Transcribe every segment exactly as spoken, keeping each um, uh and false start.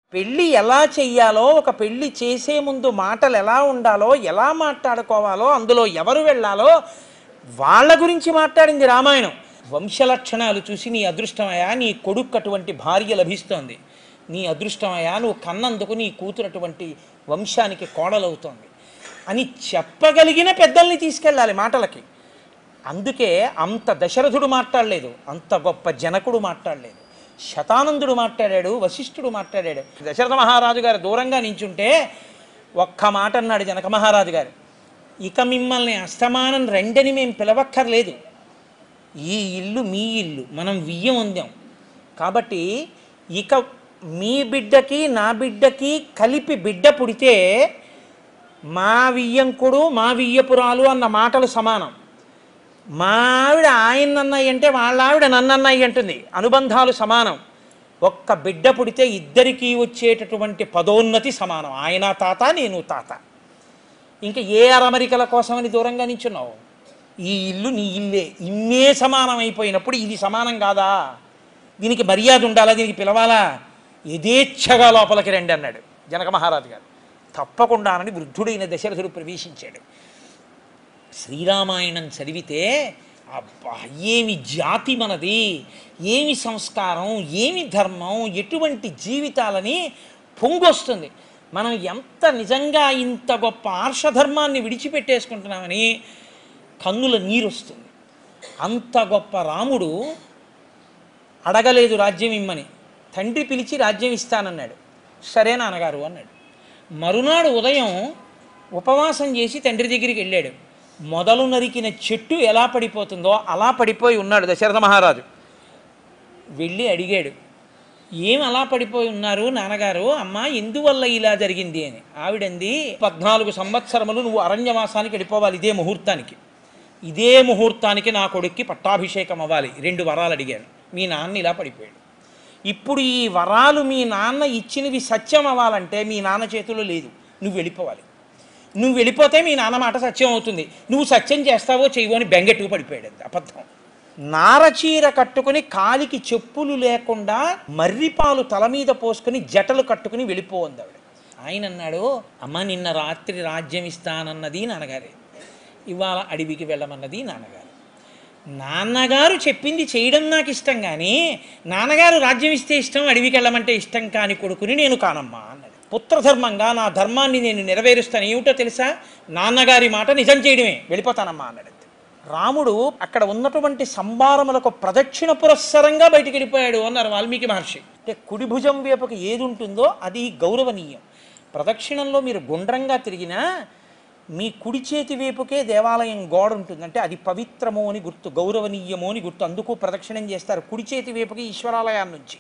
పెళ్ళి ఎలా చెయ్యాలో, ఒక పెళ్ళి చేసే ముందు మాటలు ఎలా ఉండాలో, ఎలా మాట్లాడుకోవాలో, అందులో ఎవరు వెళ్ళాలో వాళ్ళ గురించి మాట్లాడింది రామాయణం. వంశలక్షణాలు చూసి నీ అదృష్టమయ్యా, నీ కొడుకు అటువంటి భార్య లభిస్తోంది, నీ అదృష్టమయ్యా, నువ్వు కన్నందుకు నీ కూతురు అటువంటి వంశానికి కోడలవుతోంది అని చెప్పగలిగిన పెద్దల్ని తీసుకెళ్ళాలి మాటలకి. అందుకే అంత దశరథుడు మాట్లాడలేదు, అంత గొప్ప జనకుడు మాట్లాడలేదు, శతానందుడు మాట్లాడాడు, వశిష్ఠుడు మాట్లాడాడు. దశరథ మహారాజు గారు దూరంగా నించుంటే ఒక్క మాట అన్నాడు జనక మహారాజు గారు, ఇక మిమ్మల్ని అస్తమానం రెండని మేము పిలవక్కర్లేదు, ఈ ఇల్లు మీ ఇల్లు, మనం వియ్యం అందాం కాబట్టి ఇక మీ బిడ్డకి నా బిడ్డకి కలిపి బిడ్డ పుడితే మా వియ్యంకుడు మా వియ్యపురాలు అన్న మాటలు సమానం. మా ఆవిడ ఆయన అన్నయ్య అంటే వాళ్ళ ఆవిడ నన్ను అన్నయ్య అంటుంది, అనుబంధాలు సమానం. ఒక్క బిడ్డ పుడితే ఇద్దరికీ వచ్చేటటువంటి పదోన్నతి సమానం, ఆయన తాత నేను తాత. ఇంకా ఏ అరమరికల కోసమని దూరంగా నించున్నావు? ఈ ఇల్లు నీ ఇల్లే, ఇన్నే సమానం అయిపోయినప్పుడు ఇది సమానం కాదా? దీనికి మర్యాద ఉండాలా, దీనికి పిలవాలా? యథేచ్ఛగా లోపలికి రండి అన్నాడు జనక మహారాజు గారు. తప్పకుండానని వృద్ధుడైన దశరథుడు ప్రవేశించాడు. శ్రీరామాయణం చదివితే అబ్బా ఏమి జాతి మనది, ఏమి సంస్కారం, ఏమి ధర్మం, ఎటువంటి జీవితాలని పొంగొస్తుంది. మనం ఎంత నిజంగా ఇంత గొప్ప ఆర్షధర్మాన్ని విడిచిపెట్టేసుకుంటున్నామని కన్నుల నీరు వస్తుంది. అంత గొప్ప రాముడు అడగలేదు రాజ్యం ఇమ్మని, తండ్రి పిలిచి రాజ్యం ఇస్తానన్నాడు. సరే నాన్నగారు అన్నాడు. మరునాడు ఉదయం ఉపవాసం చేసి తండ్రి దగ్గరికి వెళ్ళాడు. మొదలు నరికిన చెట్టు ఎలా పడిపోతుందో అలా పడిపోయి ఉన్నాడు దశరథ మహారాజు. వెళ్ళి అడిగాడు, ఏం అలా పడిపోయి ఉన్నారు నాన్నగారు? అమ్మ ఎందువల్ల ఇలా జరిగింది అని. ఆవిడంది, పద్నాలుగు సంవత్సరములు నువ్వు అరణ్యవాసానికి వెళ్ళిపోవాలి, ఇదే ముహూర్తానికి ఇదే ముహూర్తానికి నా కొడుక్కి పట్టాభిషేకం అవ్వాలి. రెండు వరాలు అడిగాను, మీ నాన్న ఇలా పడిపోయాడు. ఇప్పుడు ఈ వరాలు మీ నాన్న ఇచ్చినవి సత్యం అవ్వాలంటే మీ నాన్న చేతిలో లేదు, నువ్వు వెళ్ళిపోవాలి. నువ్వు వెళ్ళిపోతే మీ నాన్న మాట సత్యం అవుతుంది, నువ్వు సత్యం చేస్తావో చేయవో అని బెంగెట్టుకు పడిపోయాడు. అది అబద్ధం. నారచీర కట్టుకుని కాలికి చెప్పులు లేకుండా మర్రిపాలు తల మీద పోసుకుని జటలు కట్టుకుని వెళ్ళిపోయింది ఆవిడ. ఆయన అన్నాడు, అమ్మ నిన్న రాత్రి రాజ్యం ఇస్తానన్నది నాన్నగారే, ఇవాళ అడవికి వెళ్ళమన్నది నాన్నగారు. నాన్నగారు చెప్పింది చేయడం నాకు ఇష్టం, కానీ నాన్నగారు రాజ్యం ఇస్తే ఇష్టం, అడవికి వెళ్ళమంటే ఇష్టం కాని కొడుకుని నేను కానమ్మా అన్నాడు. పుత్రధర్మంగా నా ధర్మాన్ని నేను నెరవేరుస్తాను. ఏమిటో తెలుసా? నాన్నగారి మాట నిజం చేయడమే, వెళ్ళిపోతానమ్మా అన్నాడు. రాముడు అక్కడ ఉన్నటువంటి సంభారములకు ప్రదక్షిణ పురస్సరంగా బయటికి వెళ్ళిపోయాడు అన్నారు వాల్మీకి మహర్షి. అంటే కుడి భుజం వైపుకి ఏది ఉంటుందో అది గౌరవనీయం. ప్రదక్షిణంలో మీరు గుండ్రంగా తిరిగినా మీ కుడి చేతి వైపుకే దేవాలయం గోడ ఉంటుంది, అంటే అది పవిత్రము అని గుర్తు, గౌరవనీయము అని గుర్తు. అందుకు ప్రదక్షిణం చేస్తారు కుడి చేతి వైపుకి ఈశ్వరాలయాన్ని నుంచి.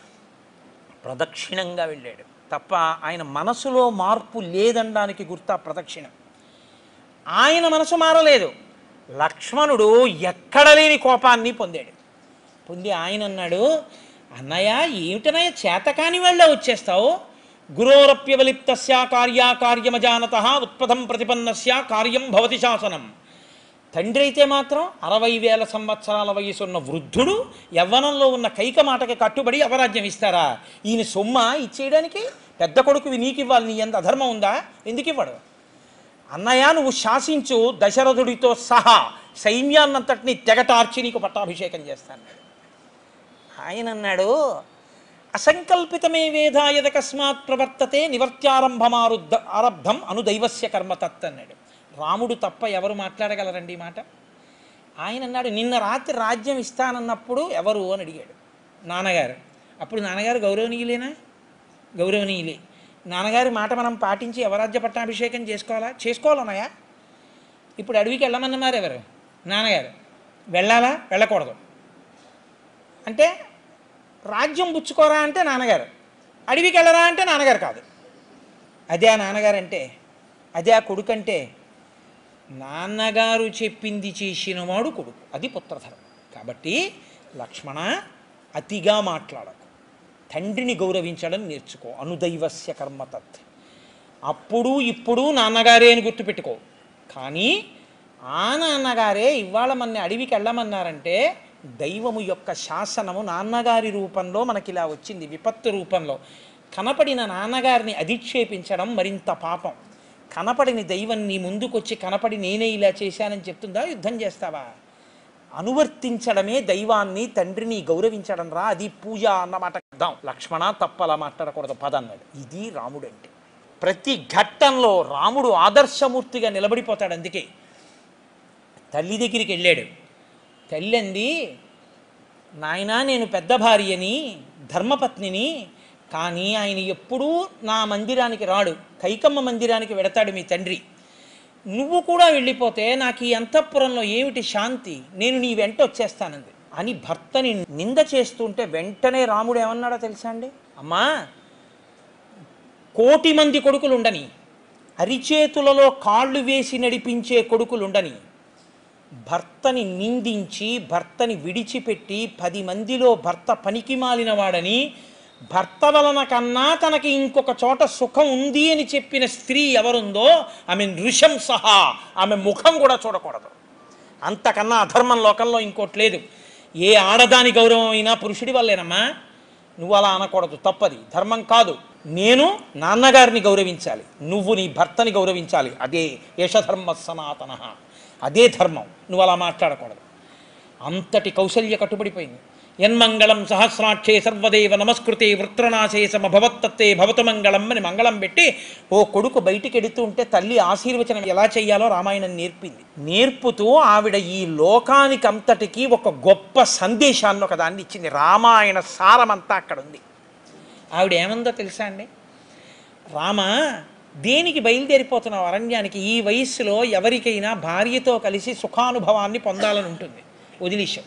ప్రదక్షిణంగా వెళ్ళాడు తప్ప ఆయన మనసులో మార్పు లేదనడానికి గుర్తు ఆ ప్రదక్షిణం. ఆయన మనసు మారలేదు. లక్ష్మణుడు ఎక్కడ లేని కోపాన్ని పొందాడు. పొంది ఆయన అన్నాడు, అన్నయ్య ఏమిటనయ్య చేతకాని వాళ్ళ వచ్చేస్తావు? గురోరప్యవలిప్తస్య కార్యాకార్యమజానత ఉత్పథం ప్రతిపన్నస్య కార్యం భవతి శాసనం. తండ్రి అయితే మాత్రం అరవై వేల సంవత్సరాల వయసున్న వృద్ధుడు యవ్వనంలో ఉన్న కైక మాటకి కట్టుబడి అవరాజ్యం ఇస్తారా? ఈయన సొమ్మ ఇచ్చేయడానికి? పెద్ద కొడుకువి నీకు ఇవ్వాలి, నీ ఎంత అధర్మం ఉందా? ఎందుకు ఇవ్వడు? అన్నయ్య నువ్వు శాసించు, దశరథుడితో సహా సైన్యాన్నంతటినీ తెగటార్చి నీకు పట్టాభిషేకం చేస్తాను. ఆయన అన్నాడు, అసంకల్పితమే వేదాయదకస్మాత్ ప్రవర్తతే నివర్త్యారంభమారుద్ధ ఆరబ్ధం అనుదైవస్య కర్మతత్ అన్నాడు. రాముడు తప్ప ఎవరు మాట్లాడగలరండి ఈ మాట? ఆయన అన్నాడు, నిన్న రాత్రి రాజ్యం ఇస్తానన్నప్పుడు ఎవరు అని అడిగాడు. నాన్నగారు. అప్పుడు నాన్నగారు గౌరవనీయులేనా? గౌరవనీయులే. నాన్నగారి మాట మనం పాటించి యవరాజ్య పట్టాభిషేకం చేసుకోవాలా? చేసుకోవాలన్నాయా? ఇప్పుడు అడవికి వెళ్ళమన్నమారు ఎవరు? నాన్నగారు. వెళ్ళాలా? వెళ్ళకూడదు అంటే రాజ్యం పుచ్చుకోరా అంటే నాన్నగారు, అడవికి వెళ్ళరా అంటే నాన్నగారు కాదు. అదే ఆ నాన్నగారు అంటే, అదే ఆ కొడుకు అంటే. నాన్నగారు చెప్పింది చేసినవాడు కొడుకు, అది పుత్రధర్మం. కాబట్టి లక్ష్మణ అతిగా మాట్లాడకు, తండ్రిని గౌరవించడం నేర్చుకో. అనుదైవస్య కర్మతత్. అప్పుడు ఇప్పుడు నాన్నగారే అని గుర్తుపెట్టుకో. కానీ ఆ నాన్నగారే ఇవాళ మన అడవికి వెళ్ళమన్నారంటే దైవము యొక్క శాసనము నాన్నగారి రూపంలో మనకి ఇలా వచ్చింది, విపత్తు రూపంలో. కనపడిన నాన్నగారిని అధిక్షేపించడం మరింత పాపం. కనపడిన దైవం నీ ముందుకొచ్చి కనపడి నేనే ఇలా చేశానని చెప్తుందా? యుద్ధం చేస్తావా? అనువర్తించడమే దైవాన్ని తండ్రిని గౌరవించడం రా, అది పూజ అన్నమాట. దాం లక్ష్మణ తప్పలా మాట్లాడకూడదు పదన్నాడు. ఇది రాముడు అంటే. ప్రతి ఘట్టంలో రాముడు ఆదర్శమూర్తిగా నిలబడిపోతాడు. అందుకే తల్లి దగ్గరికి వెళ్ళాడు. తల్లి అంది, నాయనా నేను పెద్ద భార్యని, ధర్మపత్నిని, కానీ ఆయన ఎప్పుడూ నా మందిరానికి రాడు, కైకమ్మ మందిరానికి వెడతాడు మీ తండ్రి. నువ్వు కూడా వెళ్ళిపోతే నాకు ఈ అంతఃపురంలో ఏమిటి శాంతి, నేను నీ వెంట వచ్చేస్తానంది అని భర్తని నింద చేస్తుంటే వెంటనే రాముడు ఏమన్నాడో తెలుసా అండి? అమ్మా, కోటి మంది కొడుకులు ఉండని, అరిచేతులలో కాళ్ళు వేసి నడిపించే కొడుకులు ఉండని, భర్తని నిందించి భర్తని విడిచిపెట్టి పది మందిలో భర్త పనికి మాలిన వాడని, భర్త వలన కన్నా తనకి ఇంకొక చోట సుఖం ఉంది అని చెప్పిన స్త్రీ ఎవరుందో ఆమె నృశంస, ఆమె ముఖం కూడా చూడకూడదు. అంతకన్నా అధర్మం లోకంలో ఇంకోటి లేదు. ఏ ఆడదాని గౌరవం అయినా పురుషుడి వల్లేనమ్మా. నువ్వు అలా అనకూడదు, తప్పది, ధర్మం కాదు. నేను నాన్నగారిని గౌరవించాలి, నువ్వు నీ భర్తని గౌరవించాలి. అదే యశధర్మ సనాతన, అదే ధర్మం. నువ్వు అలా మాట్లాడకూడదు. అంతటి కౌశల్య కట్టుబడిపోయింది. యన్మంగళం సహస్రాక్షే సర్వదేవ నమస్కృతే వృత్రనాశే సమభవత్తత్తే భవతు మంగళం అని మంగళం పెట్టి ఓ కొడుకు బయటికి ఎడుతూ ఉంటే తల్లి ఆశీర్వచనం ఎలా చెయ్యాలో రామాయణం నేర్పింది. నేర్పుతూ ఆవిడ ఈ లోకానికి అంతటికీ ఒక గొప్ప సందేశాన్ని ఒక దాన్ని ఇచ్చింది. రామాయణ సారమంతా అక్కడ ఉంది. ఆవిడ ఏమందో తెలుసా అండి? రామ, దేనికి బయలుదేరిపోతున్నావు అరణ్యానికి? ఈ వయస్సులో ఎవరికైనా భార్యతో కలిసి సుఖానుభవాన్ని పొందాలని ఉంటుంది. వదిలేశావు,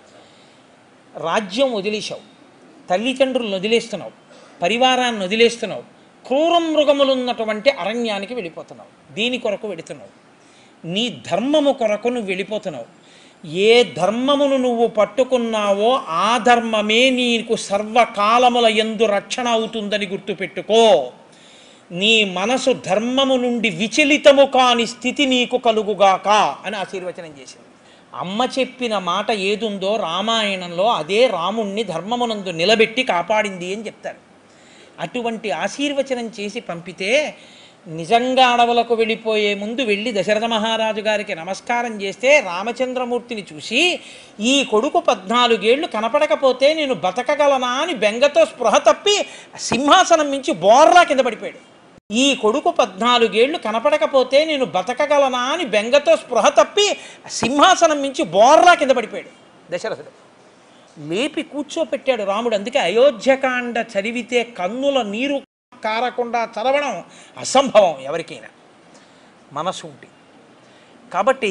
రాజ్యం వదిలేశావు, తల్లిదండ్రులను వదిలేస్తున్నావు, పరివారాన్ని వదిలేస్తున్నావు, క్రూర మృగములున్నటువంటి అరణ్యానికి వెళ్ళిపోతున్నావు. దీని కొరకు వెళుతున్నావు, నీ ధర్మము కొరకు నువ్వు వెళ్ళిపోతున్నావు. ఏ ధర్మమును నువ్వు పట్టుకున్నావో ఆ ధర్మమే నీకు సర్వకాలముల యందు రక్షణ అవుతుందని గుర్తుపెట్టుకో. నీ మనసు ధర్మము నుండి విచలితము కాని స్థితి నీకు కలుగుగాక అని ఆశీర్వచనం చేసింది. అమ్మ చెప్పిన మాట ఏదుందో రామాయణంలో అదే రాముణ్ణి ధర్మమునందు నిలబెట్టి కాపాడింది అని చెప్తారు. అటువంటి ఆశీర్వచనం చేసి పంపితే నిజంగా అడవులకు వెళ్ళిపోయే ముందు వెళ్ళి దశరథ మహారాజు గారికి నమస్కారం చేస్తే రామచంద్రమూర్తిని చూసి, ఈ కొడుకు పద్నాలుగేళ్లు కనపడకపోతే నేను బతకగలనా అని బెంగతో స్పృహ తప్పి సింహాసనం మించి బోర్రా కింద పడిపోయాడు. ఈ కొడుకు పద్నాలుగేళ్లు కనపడకపోతే నేను బతకగలనా అని బెంగతో స్పృహ తప్పి సింహాసనం మించి బోర్రా కింద పడిపోయాడు దశరథుడు. లేపి కూర్చోపెట్టాడు రాముడు. అందుకే అయోధ్యకాండ చదివితే కన్నుల నీరు కారకుండా చదవడం అసంభవం ఎవరికైనా, మనసు ఉంటే. కాబట్టి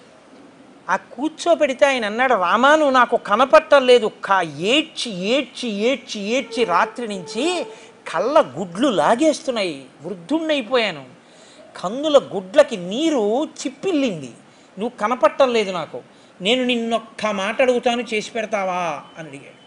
ఆ కూర్చోపెడితే ఆయన అన్నాడు, రామా నువ్వు నాకు కనపట్టలేదు. కా ఏడ్చి ఏడ్చి ఏడ్చి ఏడ్చి రాత్రి నుంచి కళ్ళ గుడ్లు లాగేస్తున్నాయి, వృద్ధుణ్ణైపోయాను, కన్నుల గుడ్లకి నీరు చిప్పిల్లింది, నువ్వు కనపట్టం లేదు నాకు, నేను నిన్నొక్క మాట అడుగుతాను, చేసి పెడతావా అని అడిగాడు.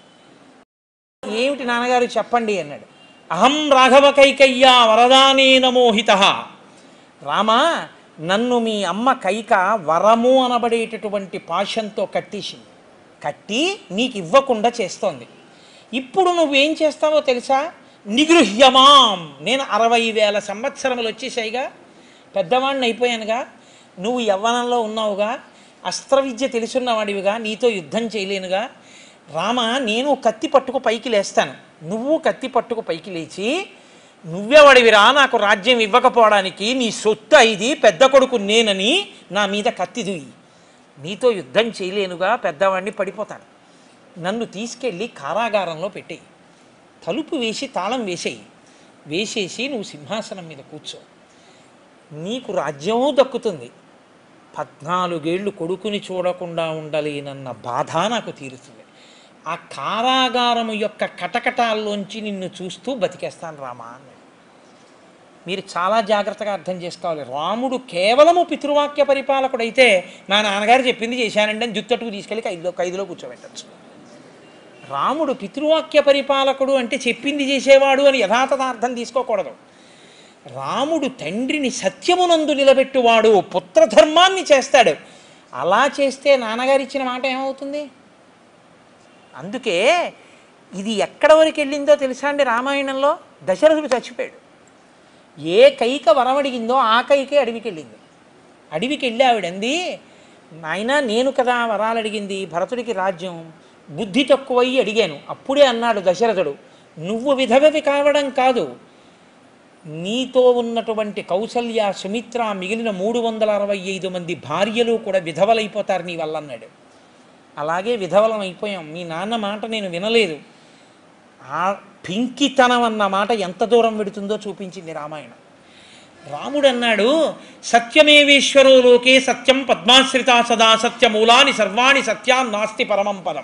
ఏమిటి నాన్నగారు చెప్పండి అన్నాడు. అహం రాఘవ కైకయ్యా వరదానేన మోహిత. రామా, నన్ను మీ అమ్మ కైక వరము అనబడేటటువంటి పాశంతో కట్టేసింది, కట్టి నీకు ఇవ్వకుండా చేస్తోంది. ఇప్పుడు నువ్వేం చేస్తావో తెలుసా? నిగృహ్యమాం, నేను అరవై వేల సంవత్సరములు వచ్చేసాయిగా, పెద్దవాడిని అయిపోయానుగా, నువ్వు యవ్వనంలో ఉన్నావుగా, అస్త్ర విద్య తెలుసున్నవాడివిగా, నీతో యుద్ధం చేయలేనుగా. రామ, నేను కత్తి పట్టుకు పైకి లేస్తాను, నువ్వు కత్తి పట్టుకు పైకి లేచి, నువ్వెవడివిరా నాకు రాజ్యం ఇవ్వకపోవడానికి, నీ సొత్తు ఇది, పెద్ద కొడుకు నేనని నా మీద కత్తి దుయ్యి, నీతో యుద్ధం చేయలేనుగా, పెద్దవాడిని, పడిపోతాను. నన్ను తీసుకెళ్ళి కారాగారంలో పెట్టేయి, తలుపు వేసి తాళం వేసేయి, వేసేసి నువ్వు సింహాసనం మీద కూర్చో, నీకు రాజ్యమూ దక్కుతుంది, పద్నాలుగేళ్ళు కొడుకుని చూడకుండా ఉండలేనన్న బాధ నాకు తీరుతుంది. ఆ కారాగారము యొక్క కటకటాల్లోంచి నిన్ను చూస్తూ బతికేస్తాను రామా అన్నాడు. మీరు చాలా జాగ్రత్తగా అర్థం చేసుకోవాలి. రాముడు కేవలము పితృవాక్య పరిపాలకుడైతే నా నాన్నగారు చెప్పింది చేశానండి అని జుత్తట్టుకు తీసుకెళ్ళి ఖైదులో ఖైదులో కూర్చోబెట్టచ్చు. రాముడు పితృవాక్య పరిపాలకుడు అంటే చెప్పింది చేసేవాడు అని యథాతథార్థం తీసుకోకూడదు. రాముడు తండ్రిని సత్యమునందు నిలబెట్టువాడు, పుత్రధర్మాన్ని చేస్తాడు. అలా చేస్తే నాన్నగారు ఇచ్చిన మాట ఏమవుతుంది? అందుకే ఇది ఎక్కడ వరకు వెళ్ళిందో తెలుసా అండి రామాయణంలో? దశరథుడు చచ్చిపోయాడు. ఏ కైక వరం అడిగిందో ఆ కైకే అడవికి వెళ్ళింది. అడవికి వెళ్ళి ఆవిడంది, నాయన నేను కదా వరాలు అడిగింది, భరతుడికి రాజ్యం, బుద్ధి తక్కువయ్యి అడిగాను. అప్పుడే అన్నాడు దశరథుడు, నువ్వు విధవవి కావడం కాదు, నీతో ఉన్నటువంటి కౌసల్య, సుమిత్ర, మిగిలిన మూడు వందల అరవై ఐదు మంది భార్యలు కూడా విధవలైపోతారు నీ వల్ల అన్నాడు. అలాగే విధవలం అయిపోయాం. మీ నాన్న మాట నేను వినలేదు. ఆ పింకితనం అన్న మాట ఎంత దూరం పెడుతుందో చూపించింది రామాయణం. రాముడు అన్నాడు, సత్యమేవేశ్వరో లోకే సత్యం పద్మాశ్రిత సదా సత్యమూలాని సర్వాణి సత్యాన్ నాస్తి పరమం పదం.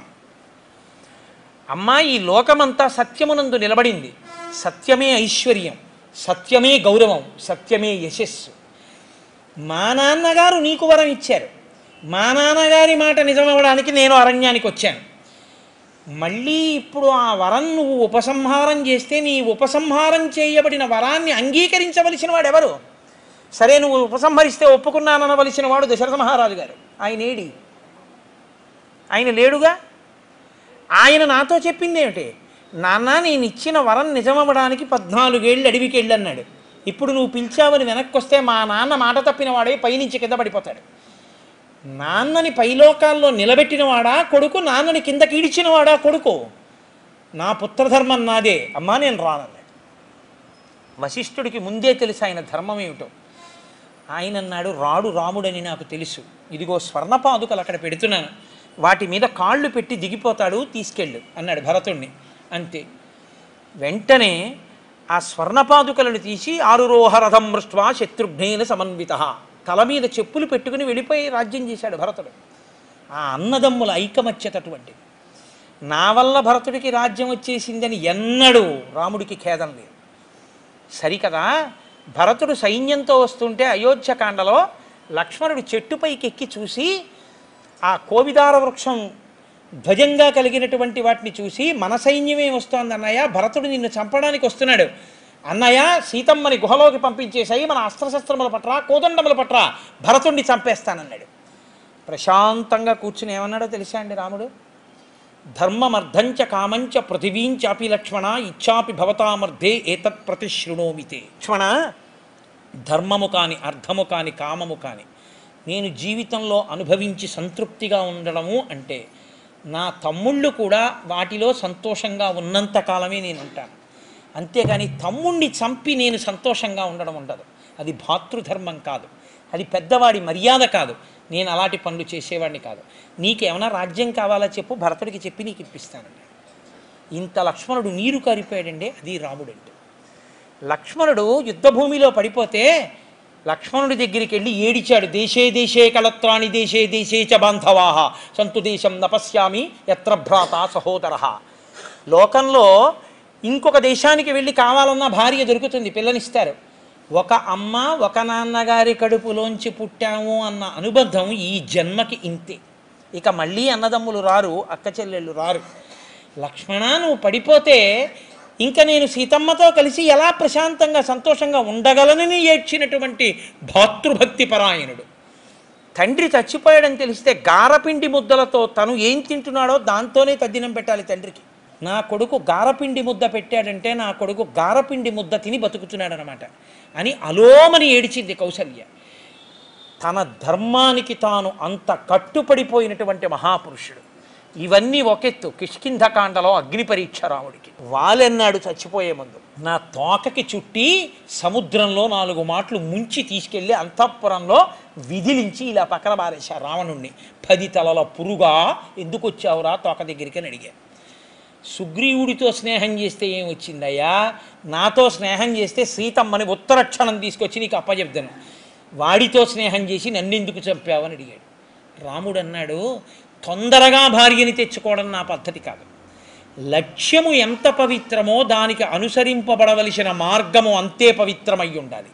అమ్మా, ఈ లోకమంతా సత్యమునందు నిలబడింది. సత్యమే ఐశ్వర్యం, సత్యమే గౌరవం, సత్యమే యశస్సు. మా నాన్నగారు నీకు వరం ఇచ్చారు, మా నాన్నగారి మాట నిజమవడానికి నేను అరణ్యానికి వచ్చాను. మళ్ళీ ఇప్పుడు ఆ వరం నువ్వు ఉపసంహారం చేస్తే నీ ఉపసంహారం చేయబడిన వరాన్ని అంగీకరించవలసిన వాడు ఎవరు? సరే, నువ్వు ఉపసంహరిస్తే ఒప్పుకున్నాననవలసిన వాడు దశరథ మహారాజు గారు. ఆయన ఏడి? ఆయన లేడుగా. ఆయన నాతో చెప్పింది ఏమిటి? నాన్న, నేను ఇచ్చిన వరం నిజమవ్వడానికి పద్నాలుగేళ్ళు అడవికి వెళ్ళి అన్నాడు. ఇప్పుడు నువ్వు పిలిచావని వెనక్కి వస్తే మా నాన్న మాట తప్పిన వాడే పైనుంచి కింద పడిపోతాడు. నాన్నని పైలోకాల్లో నిలబెట్టినవాడా కొడుకు, నాన్నని కింద కీడిచినవాడా కొడుకు? నా పుత్రధర్మం నాదే, అమ్మా నేను రానన్నాడు. వశిష్ఠుడికి ముందే తెలుసు ఆయన ధర్మం ఏమిటో. ఆయన అన్నాడు, రాడు రాముడని నాకు తెలుసు, ఇదిగో స్వర్ణపాదుకలు అక్కడ పెడుతున్నాను, వాటి మీద కాళ్ళు పెట్టి దిగిపోతాడు, తీసుకెళ్ళు అన్నాడు భరతుణ్ణి. అంతే. వెంటనే ఆ స్వర్ణపాదుకలను తీసి ఆరురోహరథం మృష్ట్వా శత్రుఘ్నేన సమన్విత తల మీద చెప్పులు పెట్టుకుని వెళ్ళిపోయి రాజ్యం చేశాడు భరతుడు. ఆ అన్నదమ్ముల ఐకమత్యత అటువంటిది. నా వల్ల భరతుడికి రాజ్యం వచ్చేసిందని ఎన్నడూ రాముడికి ఖేదం లేదు. సరికదా, భరతుడు సైన్యంతో వస్తుంటే అయోధ్యకాండలో లక్ష్మణుడు చెట్టుపైకి ఎక్కి చూసి ఆ కోవిదార వృక్షం ధ్వజంగా కలిగినటువంటి వాటిని చూసి, మన సైన్యమే వస్తోంది అన్నయ్య, భరతుడు నిన్ను చంపడానికి వస్తున్నాడు అన్నయ్య, సీతమ్మని గుహలోకి పంపించేశాయి, మన అస్త్రశస్త్రముల పట్ల కోదండముల పట్ల భరతుడిని చంపేస్తానన్నాడు. ప్రశాంతంగా కూర్చుని ఏమన్నాడో తెలుసా అండి రాముడు? ధర్మమర్ధంచ కామంచ పృథివీంచాపి లక్ష్మణ ఇచ్చాపి భవతామర్ధే ఏతత్ ప్రతిశృణోమితే. లక్ష్మణ, ధర్మము కాని, అర్థము కాని, కామము కాని నేను జీవితంలో అనుభవించి సంతృప్తిగా ఉండడము అంటే నా తమ్ముళ్ళు కూడా వాటిలో సంతోషంగా ఉన్నంతకాలమే నేను ఉంటాను. అంతేగాని తమ్ముణ్ణి చంపి నేను సంతోషంగా ఉండడం ఉండదు. అది భాతృధర్మం కాదు, అది పెద్దవాడి మర్యాద కాదు. నేను అలాంటి పనులు చేసేవాడిని కాదు. నీకేమైనా రాజ్యం కావాలా చెప్పు, భరతుడికి చెప్పి నీకు ఇప్పిస్తానండి. ఇంత లక్ష్మణుడు నీరు కారిపోయాడండి. అది రాముడు అంటే. లక్ష్మణుడు యుద్ధభూమిలో పడిపోతే లక్ష్మణుడి దగ్గరికి వెళ్ళి ఏడిచాడు, దేశే దేశే కళత్రాణి దేశే దేశే చ బాంధవాహ సంతు దేశం నపశ్యామి ఎత్ర భ్రాత సహోదర. లోకంలో ఇంకొక దేశానికి వెళ్ళి కావాలన్నా భార్య దొరుకుతుంది, పిల్లనిస్తారు. ఒక అమ్మ ఒక నాన్నగారి కడుపులోంచి పుట్టాము అన్న అనుబంధం ఈ జన్మకి ఇంతే. ఇక మళ్ళీ అన్నదమ్ములు రారు, అక్క చెల్లెళ్ళు రారు. లక్ష్మణ, నువ్వు పడిపోతే ఇంకా నేను సీతమ్మతో కలిసి ఎలా ప్రశాంతంగా సంతోషంగా ఉండగలనని ఏడ్చినటువంటి భాతృభక్తి పరాయణుడు. తండ్రి చచ్చిపోయాడని తెలిస్తే గారపిండి ముద్దలతో తను ఏం తింటున్నాడో దాంతోనే తద్దినం పెట్టాలి తండ్రికి. నా కొడుకు గారపిండి ముద్ద పెట్టాడంటే నా కొడుకు గారపిండి ముద్ద తిని బతుకుతున్నాడనమాట అని అలోమని ఏడిచింది కౌసల్య. తన ధర్మానికి తాను అంత కట్టుపడిపోయినటువంటి మహాపురుషుడు. ఇవన్నీ ఒకెత్తు. కిష్కింధకాండలో అగ్ని పరీక్ష రాముడికి. వాలెన్నాడు చచ్చిపోయే ముందు, నా తోకకి చుట్టి సముద్రంలో నాలుగు మాటలు ముంచి తీసుకెళ్ళి అంతఃపురంలో విధిలించి ఇలా పక్కన బారేశారు రావణుణ్ణి. పది తలల పురుగా ఎందుకు వచ్చావురా తోక దగ్గరికి అని అడిగారు. సుగ్రీవుడితో స్నేహం చేస్తే ఏం వచ్చిందయ్యా, నాతో స్నేహం చేస్తే సీతమ్మని ఉత్తరక్షణం తీసుకొచ్చి నీకు అప్పచెప్తాను, వాడితో స్నేహం చేసి నన్నెందుకు చంపావని అడిగాడు. రాముడు అన్నాడు, తొందరగా భార్యని తెచ్చుకోవడం నా పద్ధతి కాదు. లక్ష్యము ఎంత పవిత్రమో దానికి అనుసరింపబడవలసిన మార్గము అంతే పవిత్రమై ఉండాలి.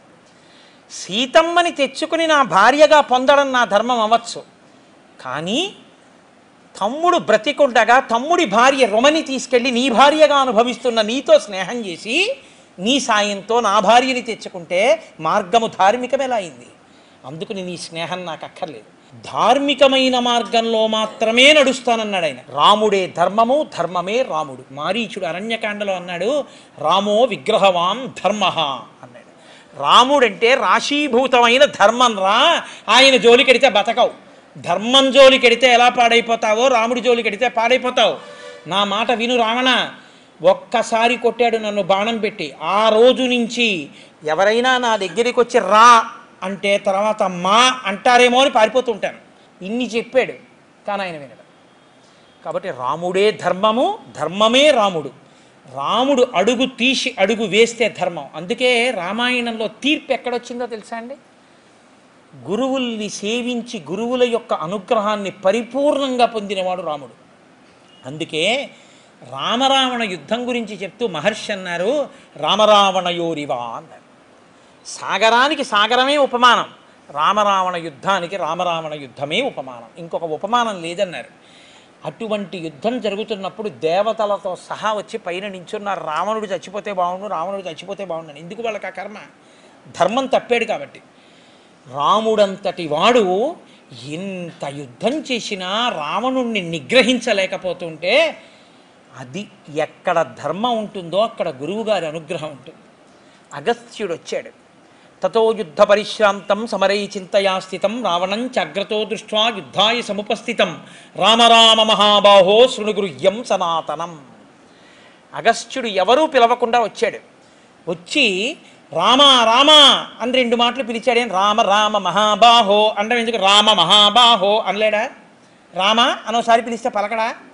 సీతమ్మని తెచ్చుకుని నా భార్యగా పొందడం నా ధర్మం అవ్వచ్చు, కానీ తమ్ముడు బ్రతికుండగా తమ్ముడి భార్య రొమని తీసుకెళ్ళి నీ భార్యగా అనుభవిస్తున్న నీతో స్నేహం చేసి నీ సాయంతో నా భార్యని తెచ్చుకుంటే మార్గము ధార్మికం ఎలా అయింది? అందుకని నీ స్నేహం నాకు అక్కర్లేదు. ధార్మికమైన మార్గంలో మాత్రమే నడుస్తానన్నాడు ఆయన. రాముడే ధర్మము, ధర్మమే రాముడు. మారీచుడు అరణ్యకాండలో అన్నాడు, రామో విగ్రహవాన్ ధర్మ అన్నాడు. రాముడంటే రాశీభూతమైన ధర్మం రా, ఆయన జోలికెడితే బతకవు. ధర్మం జోలికెడితే ఎలా పాడైపోతావో రాముడి జోలికెడితే పాడైపోతావు. నా మాట విను రావణ. ఒక్కసారి కొట్టాడు నన్ను బాణం పెట్టి, ఆ రోజు నుంచి ఎవరైనా నా దగ్గరికి వచ్చి రా అంటే తర్వాత మా అంటారేమో అని పారిపోతుంటాను. ఇన్ని చెప్పాడు, కానీ ఆయన వినడు. కాబట్టి రాముడే ధర్మము, ధర్మమే రాముడు. రాముడు అడుగు తీసి అడుగు వేస్తే ధర్మం. అందుకే రామాయణంలో తీర్పు ఎక్కడొచ్చిందో తెలుసా అండి? గురువుల్ని సేవించి గురువుల యొక్క అనుగ్రహాన్ని పరిపూర్ణంగా పొందినవాడు రాముడు. అందుకే రామరావణ యుద్ధం గురించి చెప్తూ మహర్షి అన్నారు, రామరావణయోరివా అన్నారు. సాగరానికి సాగరమే ఉపమానం, రామరావణ యుద్ధానికి రామరావణ యుద్ధమే ఉపమానం, ఇంకొక ఉపమానం లేదన్నారు. అటువంటి యుద్ధం జరుగుతున్నప్పుడు దేవతలతో సహా వచ్చి పైన నించున్నారు. రావణుడు చచ్చిపోతే బాగుండు, రావణుడు చచ్చిపోతే బాగుండు. ఎందుకు వాళ్ళకి ఆ కర్మ? ధర్మం తప్పాడు కాబట్టి. రాముడంతటి వాడు ఎంత యుద్ధం చేసినా రావణుణ్ణి నిగ్రహించలేకపోతుంటే, అది ఎక్కడ ధర్మం ఉంటుందో అక్కడ గురువుగారి అనుగ్రహం ఉంటుంది. అగస్త్యుడు వచ్చాడు. తతో యుద్ధ పరిశ్రాంతం సమరై చింతయా స్థితం రావణం చగ్రతో దృష్ట్వా యుద్ధాయ సముపస్థితం రామరామ మహాబాహో శృణుగృహ్యం సనాతనం. అగస్త్యుడు ఎవరూ పిలవకుండా వచ్చాడు. వచ్చి రామ రామ అని రెండు మాటలు పిలిచాడేం? రామ రామ మహాబాహో అంటే ఎందుకు రామ మహాబాహో అనలేడా? రామ అనోసారి పిలిస్తే పలకడా?